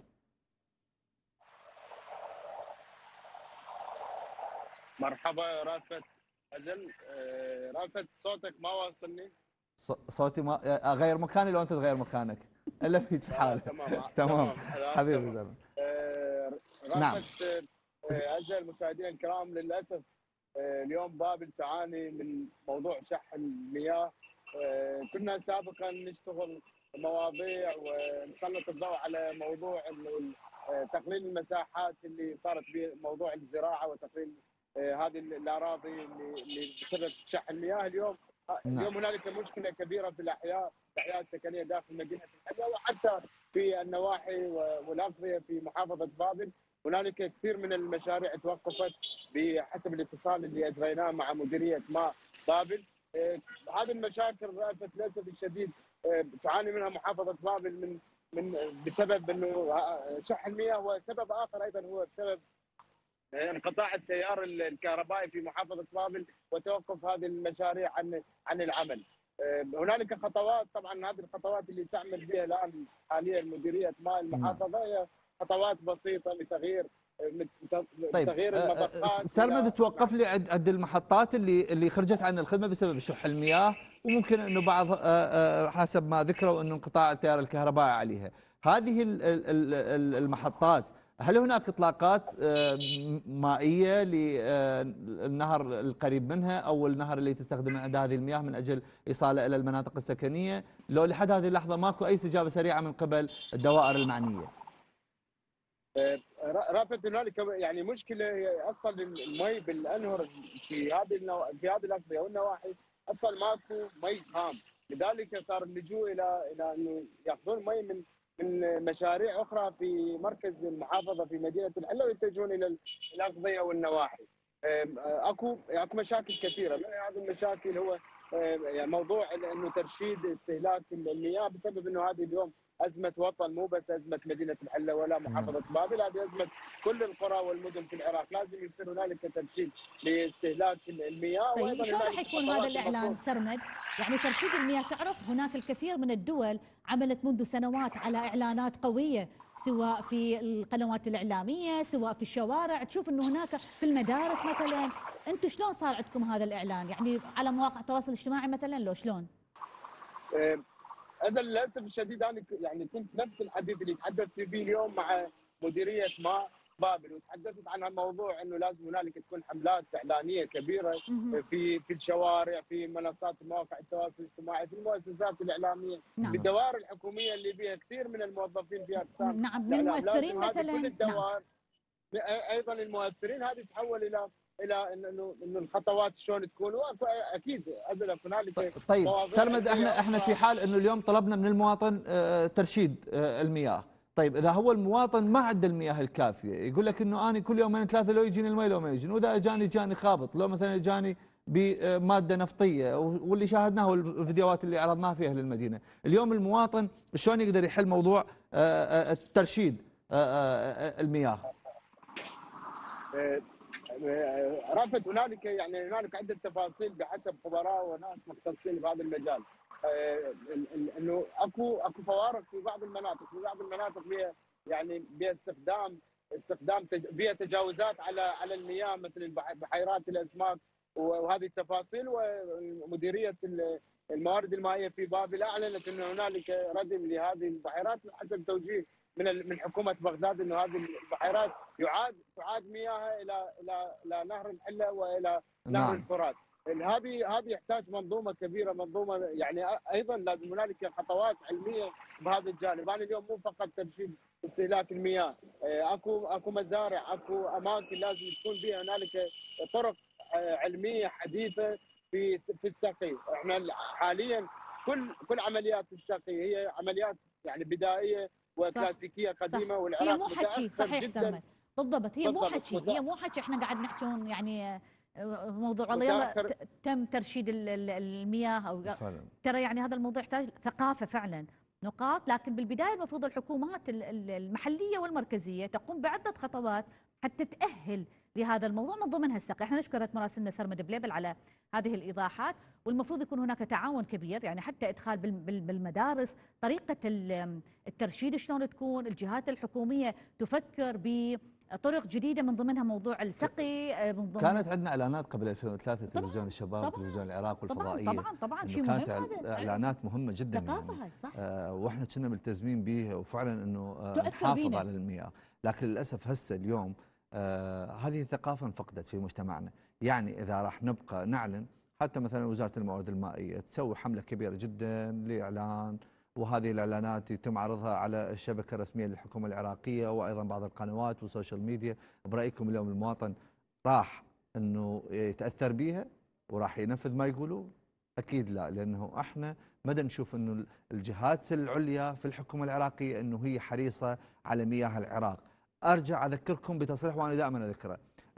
S5: مرحبا رافت أزل. رافت صوتك ما واصلني.
S2: صوتي ما اغير مكاني لو انت تغير مكانك الا في حاله.
S5: تمام
S2: تمام حبيبي
S5: تمام.
S2: زلمه.
S5: آه
S2: نعم.
S5: رافت آه أزل المشاهدين الكرام، للأسف آه اليوم بابل تعاني من موضوع شح المياه. آه كنا سابقا نشتغل مواضيع ونسلط الضوء على موضوع انه تقليل المساحات اللي صارت بموضوع الزراعه وتقليل هذه الاراضي اللي بسبب شح المياه. اليوم
S2: نعم.
S5: اليوم هنالك مشكله كبيره في الاحياء الاحياء السكنيه داخل مدينه الحلوه وحتى في النواحي والاقضيه في محافظه بابل. هنالك كثير من المشاريع توقفت بحسب الاتصال اللي اجريناه مع مديريه ماء بابل. هذه المشاكل رافت للاسف الشديد تعاني منها محافظه بابل من من بسبب انه شح المياه، وسبب اخر ايضا هو بسبب انقطاع التيار الكهربائي في محافظه بابل وتوقف هذه المشاريع عن عن العمل. هنالك خطوات، طبعا هذه الخطوات اللي تعمل بها الان حاليا مديريه ماء المحافظه هي خطوات بسيطه لتغيير
S2: طيب
S5: تغيير المضخات.
S2: سرمد توقف لي عند المحطات اللي اللي خرجت عن الخدمه بسبب شح المياه، وممكن انه بعض حسب ما ذكروا انه انقطاع التيار الكهربائي عليها. هذه المحطات هل هناك اطلاقات مائيه للنهر القريب منها او النهر اللي تستخدم عند هذه المياه من اجل ايصالها الى المناطق السكنيه؟ لو لحد هذه اللحظه ماكو اي استجابه سريعه من قبل الدوائر المعنيه.
S5: رافت هنالك يعني مشكله اصلا المي بالانهر في هذه النو... في هذه الاقضيه والنواحي اصلا ماكو مي خام، لذلك صار اللجوء الى الى انه ياخذون مي من من مشاريع اخرى في مركز المحافظه في مدينه الحله ويتجهون الى الاقضيه والنواحي. اكو اكو مشاكل كثيره، من هذه المشاكل هو موضوع انه ترشيد استهلاك المياه، بسبب انه هذه اليوم ازمه وطن، مو بس ازمه مدينه الحله ولا محافظه بابل، هذه ازمه كل القرى والمدن في العراق، لازم يصير هنالك ترشيد لاستهلاك المياه.
S1: طيب شلون راح يكون هذا الاعلان سرمد؟ يعني ترشيد المياه، تعرف هناك الكثير من الدول عملت منذ سنوات على اعلانات قويه، سواء في القنوات الاعلاميه سواء في الشوارع، تشوف انه هناك في المدارس مثلا. انتم شلون صار عندكم هذا الاعلان؟ يعني على مواقع التواصل الاجتماعي مثلا لو شلون؟
S5: هذا للاسف الشديد انا يعني كنت نفس الحديث اللي تحدثت فيه اليوم مع مديريه ماء بابل، وتحدثت عن الموضوع انه لازم هنالك تكون حملات اعلانيه كبيره في في الشوارع، في منصات مواقع التواصل الاجتماعي، في المؤسسات الاعلاميه، نعم. بالدوائر الحكوميه اللي بها كثير من الموظفين في اقسام،
S1: نعم، من المؤثرين مثلا،
S5: كل الدوائر نعم. ايضا المؤثرين هذه تحول الى الى انه انه الخطوات شلون تكون، واكيد ازلف هنالك.
S2: طيب سرمد، احنا احنا في حال انه اليوم طلبنا من المواطن ترشيد المياه، طيب اذا هو المواطن ما عنده المياه الكافيه، يقول لك انه انا كل يومين ثلاثه لو يجيني المي لو ما يجيني، واذا اجاني جاني خابط، لو مثلا اجاني بماده نفطيه، واللي شاهدناه الفيديوهات اللي عرضناها في اهل المدينه، اليوم المواطن شلون يقدر يحل موضوع الترشيد المياه؟
S5: رافت هنالك يعني هنالك عده تفاصيل بحسب خبراء وناس مختصين بهذا المجال، انه اكو اكو فوارق في بعض المناطق، في بعض المناطق بها يعني بها استخدام استخدام بها تجاوزات على على المياه مثل بحيرات الاسماك وهذه التفاصيل. ومديريه الموارد المائيه في بابل اعلنت انه هنالك ردم لهذه البحيرات حسب توجيه من من حكومه بغداد، انه هذه البحيرات يعاد تعاد مياهها الى الى الى نهر الحله والى نهر نعم. الفرات. هذه هذه يحتاج منظومه كبيره، منظومه يعني ايضا لازم هنالك خطوات علميه بهذا الجانب. انا اليوم مو فقط ترشيد استهلاك المياه، اكو اكو مزارع، اكو اماكن لازم تكون بها هنالك طرق علميه حديثه في في السقي. احنا حاليا كل كل عمليات السقي هي عمليات يعني بدائيه وكلاسيكيه قديمه، والعراق
S1: هي مو حكي صحيح سرمد، بالضبط هي مو حكي، هي مو حكي احنا قاعد نحكون يعني موضوع والله يلا تم ترشيد المياه او فعلا. ترى يعني هذا الموضوع يحتاج ثقافه فعلا، نقاط، لكن بالبدايه المفروض الحكومات المحليه والمركزيه تقوم بعده خطوات حتى تاهل لهذا الموضوع، من ضمنها السقي. احنا نشكرك مراسلنا سرمد بليبل على هذه الايضاحات، والمفروض يكون هناك تعاون كبير، يعني حتى ادخال بالمدارس طريقه الترشيد شلون تكون، الجهات الحكوميه تفكر بطرق جديده من ضمنها موضوع السقي. من ضمن
S2: كانت عندنا اعلانات قبل ألفين وثلاثة، تلفزيون الشباب وتلفزيون العراق والفضائيه،
S1: طبعا طبعا طبعا شيء مهم،
S2: كانت اعلانات مهمه جدا يعني
S1: صح.
S2: آه واحنا كنا ملتزمين بها وفعلا انه آه نحافظ على المياه، لكن للاسف هسه اليوم آه هذه الثقافه انفقدت في مجتمعنا. يعني اذا راح نبقى نعلن، حتى مثلا وزاره الموارد المائيه تسوي حمله كبيره جدا لاعلان، وهذه الاعلانات يتم عرضها على الشبكه الرسميه للحكومه العراقيه وايضا بعض القنوات والسوشيال ميديا. برايكم اليوم المواطن راح انه يتاثر بيها وراح ينفذ ما يقولوا؟ اكيد لا، لانه احنا مدى نشوف انه الجهات العليا في الحكومه العراقيه انه هي حريصه على مياه العراق. ارجع اذكركم بتصريح وانا دائما اذكره،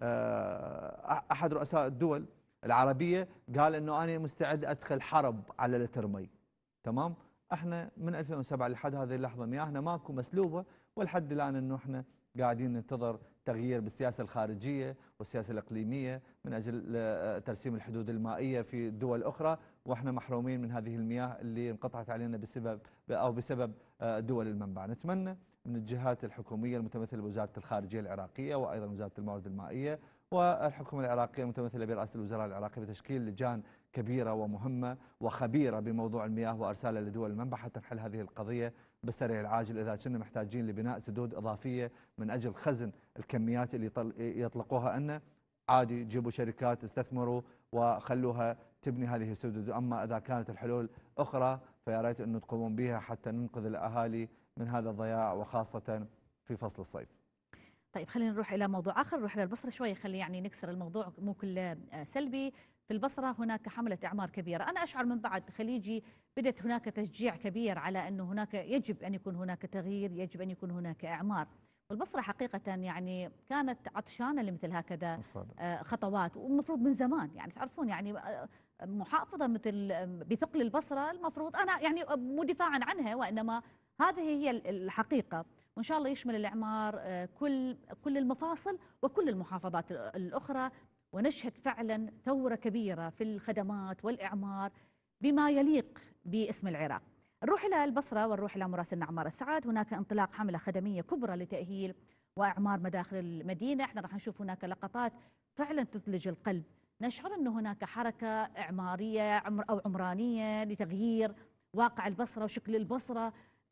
S2: احد رؤساء الدول العربيه قال انه انا مستعد ادخل حرب على لتر مي. تمام؟ احنا من ألفين وسبعة لحد هذه اللحظه مياهنا ماكو مسلوبه، ولحد الان انه احنا قاعدين ننتظر تغيير بالسياسه الخارجيه والسياسه الاقليميه من اجل ترسيم الحدود المائيه في دول اخرى، واحنا محرومين من هذه المياه اللي انقطعت علينا بسبب او بسبب دول المنبع. نتمنى من الجهات الحكومية المتمثلة بوزارة الخارجية العراقية وأيضا وزارة الموارد المائية والحكومة العراقية المتمثلة برئاسة الوزراء العراقي بتشكيل لجان كبيرة ومهمة وخبيرة بموضوع المياه وأرسالها لدول المنبع حتى نحل هذه القضية بالسريع العاجل إذا كنا محتاجين لبناء سدود إضافية من أجل خزن الكميات اللي يطلقوها أن عادي جيبوا شركات استثمروا وخلوها تبني هذه السدود. أما إذا كانت الحلول أخرى فيا ريت أنه تقومون بها حتى ننقذ الأهالي من هذا الضياع وخاصة في فصل الصيف.
S1: طيب خلينا نروح إلى موضوع آخر، نروح إلى البصرة شوية، خلي يعني نكسر الموضوع مو كله سلبي. في البصرة هناك حملة إعمار كبيرة، أنا أشعر من بعد خليجي بدأت هناك تشجيع كبير على أنه هناك يجب أن يكون هناك تغيير، يجب أن يكون هناك إعمار. والبصرة حقيقة يعني كانت عطشانة لمثل هكذا خطوات، والمفروض من زمان يعني تعرفون يعني محافظة مثل بثقل البصرة المفروض، أنا يعني مو دفاعا عنها وإنما هذه هي الحقيقة، وإن شاء الله يشمل الإعمار كل كل المفاصل وكل المحافظات الأخرى، ونشهد فعلا ثورة كبيرة في الخدمات والإعمار بما يليق باسم العراق. نروح إلى البصرة ونروح إلى مراسلنا عمار السعد. هناك انطلاق حملة خدمية كبرى لتأهيل وإعمار مداخل المدينة، احنا راح نشوف هناك لقطات فعلا تثلج القلب، نشعر أن هناك حركة إعمارية أو عمرانية لتغيير واقع البصرة وشكل البصرة.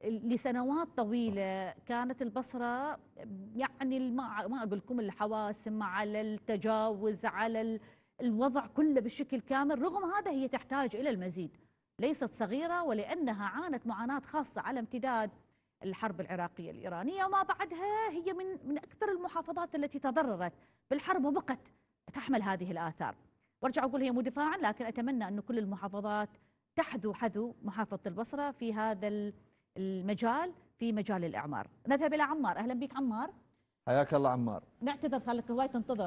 S1: لسنوات طويلة كانت البصرة يعني ما أقول لكم الحواسم على التجاوز على الوضع كله بشكل كامل، رغم هذا هي تحتاج إلى المزيد، ليست صغيرة، ولأنها عانت معاناة خاصة على امتداد الحرب العراقية الإيرانية وما بعدها، هي من من أكثر المحافظات التي تضررت بالحرب وبقت تحمل هذه الآثار. وارجع أقول هي مو دفاعا، لكن أتمنى أن كل المحافظات تحذو حذو محافظة البصرة في هذا المجال، في مجال الإعمار. نذهب إلى عمار. أهلا بك عمار.
S2: حياك الله عمار.
S1: نعتذر صار لك هواي تنتظر.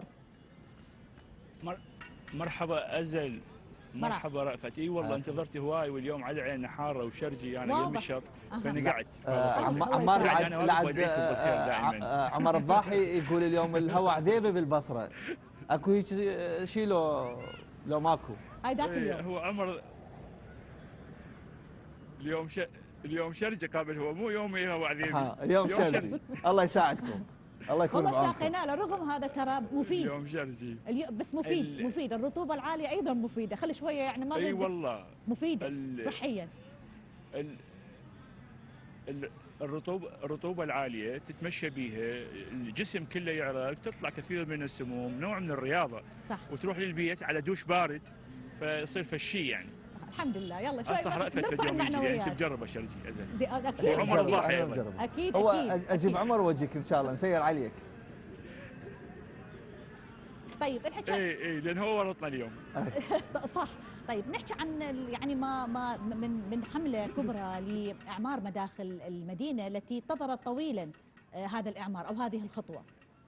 S6: مر... مرحبا أزل. مرحبا رأفت. اي والله انتظرت هواي، واليوم على عين حاره وشرجي انا قلب الشط فانا قعدت.
S2: عمار لعد عمر الضاحي يقول اليوم الهواء عذيبه بالبصره، اكو هيك شيء لو لو ماكو؟
S1: هاي ذاك اليوم
S6: هو عمر اليوم ش... اليوم شرجي قابل، هو مو يومي هو عذيبي.
S2: اليوم شرجي. الله يساعدكم. الله يكون
S1: بعونكم. والله لاقينا له، رغم هذا ترى مفيد.
S6: اليوم شرجي
S1: اليوم بس مفيد ال... مفيد. الرطوبه العاليه ايضا مفيده، خلي شويه يعني ما
S6: اي والله
S1: مفيده ال... صحيا.
S6: ال... ال... الرطوبه الرطوبه العاليه تتمشى بيها الجسم كله يعرق، تطلع كثير من السموم، نوع من الرياضه.
S1: صح.
S6: وتروح للبيت على دوش بارد فيصير فشي يعني.
S1: الحمد لله. يلا شوي
S6: اصلح رأفت في اليوم يجي يعني تجربه شرجي ازين.
S1: اكيد
S6: عمر الضاحي ايضا.
S1: اكيد
S2: هو
S1: اكيد
S2: اجيب عمر واجيك ان شاء الله نسير عليك.
S1: طيب الحكي
S6: اي اي لان هو ورطنا اليوم.
S1: صح. طيب نحكي عن يعني ما ما من من حمله كبرى لاعمار مداخل المدينه التي انتظرت طويلا هذا الاعمار او هذه الخطوه.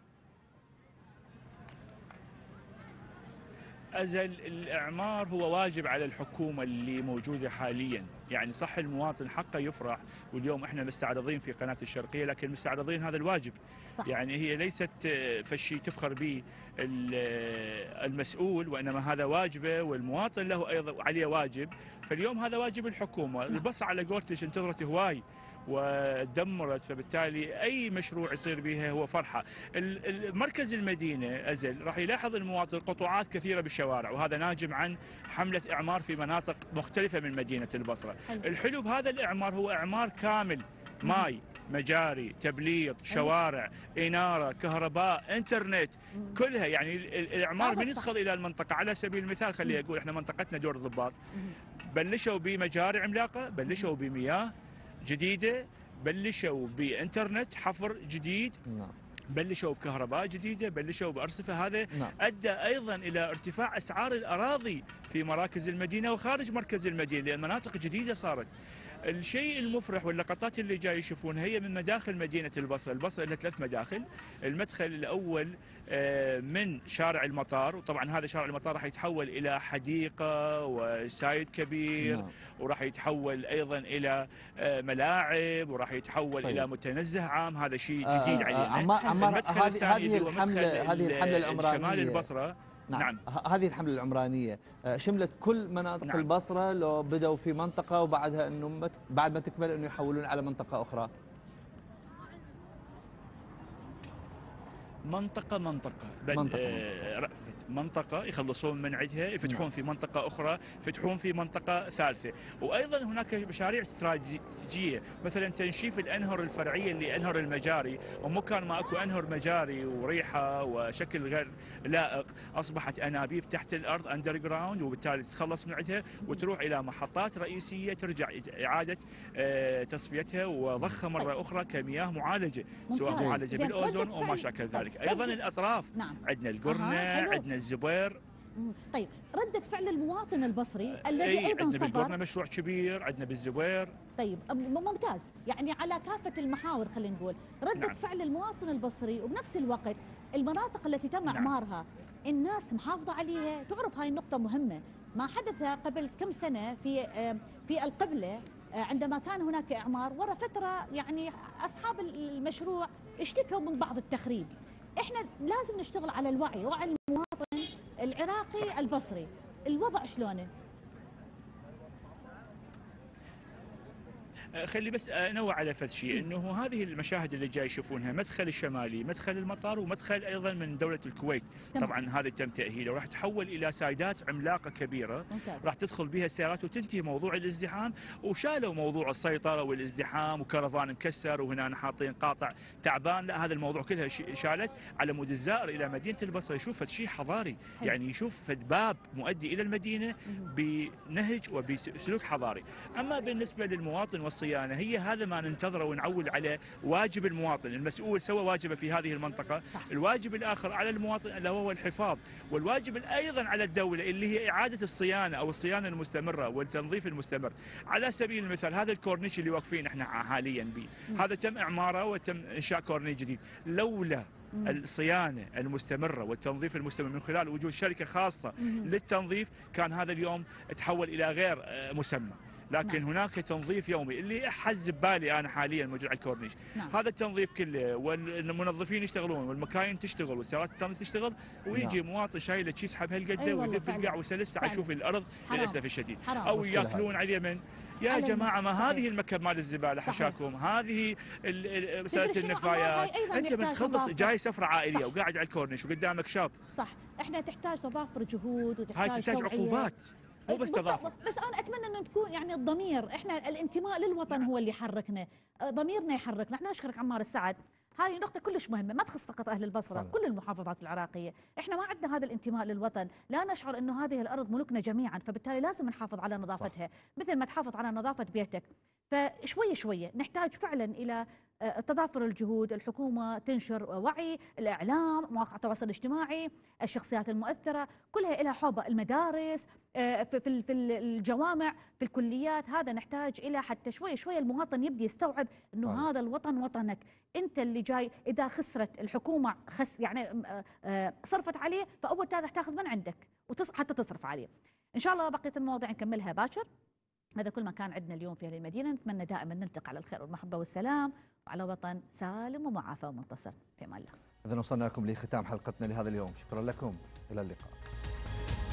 S6: أزل الإعمار هو واجب على الحكومة اللي موجودة حاليا، يعني صح المواطن حقه يفرح، واليوم احنا مستعرضين في قناة الشرقية لكن مستعرضين هذا الواجب. صح. يعني هي ليست فشي تفخر به المسؤول، وإنما هذا واجبه والمواطن له أيضا عليه واجب، فاليوم هذا واجب الحكومة. البصرة على قولتك انتظرت هواي ودمرت، فبالتالي أي مشروع يصير بها هو فرحة. مركز المدينة أزل راح يلاحظ المواطن قطوعات كثيرة بالشوارع، وهذا ناجم عن حملة إعمار في مناطق مختلفة من مدينة البصرة. حلو. الحلو بهذا الإعمار هو إعمار كامل، ماي، مجاري، تبليط، شوارع، إنارة، كهرباء، إنترنت، كلها. يعني الإعمار من يدخل إلى المنطقة، على سبيل المثال خليني أقول إحنا منطقتنا دور الضباط، بلشوا بمجاري عملاقة، بلشوا بمياه جديدة، بلشوا بإنترنت حفر جديد، نعم. بلشوا بكهرباء جديدة، بلشوا بأرصفة. هذا نعم. أدى أيضا إلى ارتفاع أسعار الأراضي في مراكز المدينة وخارج مركز المدينة، لأن مناطق جديدة صارت. الشيء المفرح واللقطات اللي جاي يشوفونها هي من مداخل مدينة البصرة. البصرة لها ثلاث مداخل، المدخل الأول من شارع المطار، وطبعا هذا شارع المطار راح يتحول إلى حديقة وسايد كبير، نعم. وراح يتحول أيضا إلى ملاعب، وراح يتحول طيب. إلى متنزه عام. هذا شيء جديد علينا.
S2: المدخل الثاني هذه الحملة هذه الحملة العمرانية
S6: شمال البصرة.
S2: نعم. نعم هذه الحملة العمرانية شملت كل مناطق نعم. البصرة، لو بدأوا في منطقة وبعدها انه بعد ما تكمل انه يحولون على منطقة اخرى؟
S6: منطقة منطقة
S2: منطقة,
S6: آه منطقة. منطقة يخلصون من عندها يفتحون نعم. في منطقة أخرى يفتحون في منطقة ثالثة. وأيضا هناك مشاريع استراتيجية مثلا تنشيف الأنهر الفرعية اللي أنهر المجاري، ومكان ما أكو أنهر مجاري وريحة وشكل غير لائق أصبحت أنابيب تحت الأرض أندر جراوند، وبالتالي تتخلص من عندها وتروح إلى محطات رئيسية ترجع إعادة آه تصفيتها وضخها مرة أخرى كمياه معالجة، سواء معالجة بالأوزون أو ما شاكل ذلك. أيضا الأطراف نعم. عندنا القرنة آه عندنا الزبير.
S1: طيب ردة فعل المواطن البصري الذي
S6: أي
S1: أيضا
S6: عندنا
S1: صبر،
S6: بالقرنة مشروع كبير، عندنا بالزبير.
S1: طيب ممتاز، يعني على كافة المحاور خلينا نقول ردة نعم. فعل المواطن البصري، وبنفس الوقت المناطق التي تم نعم. إعمارها الناس محافظة عليها. تعرف هاي النقطة مهمة، ما حدث قبل كم سنة في في القبلة عندما كان هناك إعمار، ورا فترة يعني أصحاب المشروع اشتكوا من بعض التخريب. احنا لازم نشتغل على الوعي، وعي المواطن العراقي صح. البصري. الوضع شلونه؟
S6: خلي بس انوع على فد شيء، انه هذه المشاهد اللي جاي يشوفونها مدخل الشمالي، مدخل المطار، ومدخل ايضا من دوله الكويت. تمام. طبعا هذا تم تاهيله وراح تحول الى سايدات عملاقه كبيره ممتاز. راح تدخل بها السيارات وتنتهي موضوع الازدحام، وشالوا موضوع السيطره والازدحام وكرفان مكسر وهنا حاطين قاطع تعبان، لا هذا الموضوع كلها شالت على مود الزائر الى مدينه البصره يشوف فد شيء حضاري. حلو. يعني يشوف فد باب مؤدي الى المدينه بنهج وبسلوك حضاري. اما بالنسبه للمواطن والصيانه، هي هذا ما ننتظره ونعول على واجب المواطن. المسؤول سوى واجبه في هذه المنطقة، صح. الواجب الآخر على المواطن اللي هو الحفاظ، والواجب أيضا على الدولة اللي هي إعادة الصيانة أو الصيانة المستمرة والتنظيف المستمر. على سبيل المثال هذا الكورنيش اللي واقفين احنا حاليا به، هذا تم إعماره وتم إنشاء كورنيش جديد. لولا الصيانة المستمرة والتنظيف المستمر من خلال وجود شركة خاصة للتنظيف كان هذا اليوم تحول إلى غير مسمى. لكن نعم. هناك تنظيف يومي اللي احز ببالي انا حاليا موجود على الكورنيش. نعم. هذا التنظيف كله والمنظفين يشتغلون والمكاين تشتغل والسيارات التنظيف تشتغل، ويجي نعم. مواطن شايله كيس حب هالقده أيوة ويذب القاع وسلس تعال شوف الارض للاسف الشديد، او ياكلون على اليمن. يا جماعه ما صحيح. هذه المكب مال الزباله حشاكم، هذه مساله النفايات، انت بتخلص جاي سفره عائليه صح. وقاعد على الكورنيش وقدامك شاط.
S1: صح، احنا تحتاج تضافر جهود وتحتاج
S6: هاي تحتاج عقوبات مو بس تضافر.
S1: بس انا اتمنى انه تكون يعني الضمير، احنا الانتماء للوطن هو اللي يحركنا، ضميرنا يحركنا. احنا نشكرك عمار السعد، هاي نقطة كلش مهمة ما تخص فقط أهل البصرة، كل المحافظات العراقية. إحنا ما عندنا هذا الانتماء للوطن، لا نشعر أنه هذه الأرض ملكنا جميعا، فبالتالي لازم نحافظ على نظافتها. صح. مثل ما تحافظ على نظافة بيتك. فشوية شوية نحتاج فعلا إلى تضافر الجهود، الحكومة تنشر وعي، الإعلام، مواقع التواصل الاجتماعي، الشخصيات المؤثرة، كلها لها حوبة، المدارس، في في الجوامع، في الكليات. هذا نحتاج إلى حتى شوية شوية المواطن يبدي يستوعب أنه آه. هذا الوطن وطنك، أنت اللي جاي. إذا خسرت الحكومة خس يعني صرفت عليه، فأول راح تاخذ من عندك حتى تصرف عليه. إن شاء الله بقية المواضيع نكملها باكر. هذا كل ما كان عندنا اليوم في هذه المدينة. نتمنى دائما نلتقي على الخير والمحبة والسلام وعلى وطن سالم ومعافى ومنتصر. في امان الله.
S2: إذا وصلنا لكم لختام حلقتنا لهذا اليوم، شكرا لكم، إلى اللقاء.